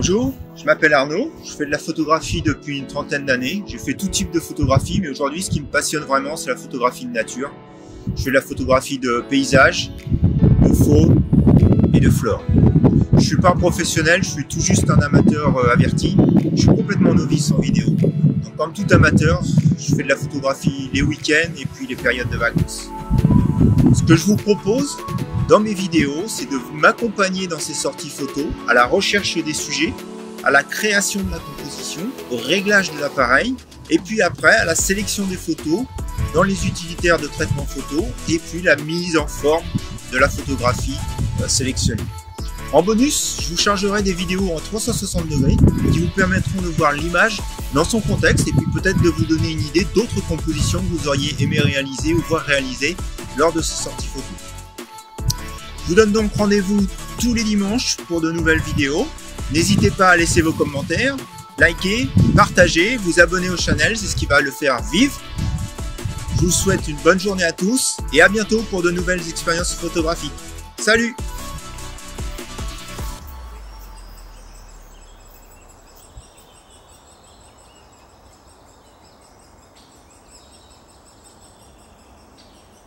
Bonjour, je m'appelle Arnaud, je fais de la photographie depuis une trentaine d'années. J'ai fait tout type de photographie, mais aujourd'hui ce qui me passionne vraiment c'est la photographie de nature. Je fais de la photographie de paysages, de faune et de flore. Je suis pas un professionnel, je suis tout juste un amateur averti. Je suis complètement novice en vidéo. Donc comme tout amateur, je fais de la photographie les week-ends et puis les périodes de vacances. Ce que je vous propose dans mes vidéos, c'est de m'accompagner dans ces sorties photos, à la recherche des sujets, à la création de la composition, au réglage de l'appareil, et puis après à la sélection des photos dans les utilitaires de traitement photo, et puis la mise en forme de la photographie sélectionnée. En bonus, je vous chargerai des vidéos en 360 degrés qui vous permettront de voir l'image dans son contexte et puis peut-être de vous donner une idée d'autres compositions que vous auriez aimé réaliser ou voir réaliser lors de ces sorties photos. Je vous donne donc rendez-vous tous les dimanches pour de nouvelles vidéos. N'hésitez pas à laisser vos commentaires, liker, partager, vous abonner au channel, c'est ce qui va le faire vivre. Je vous souhaite une bonne journée à tous et à bientôt pour de nouvelles expériences photographiques. Salut!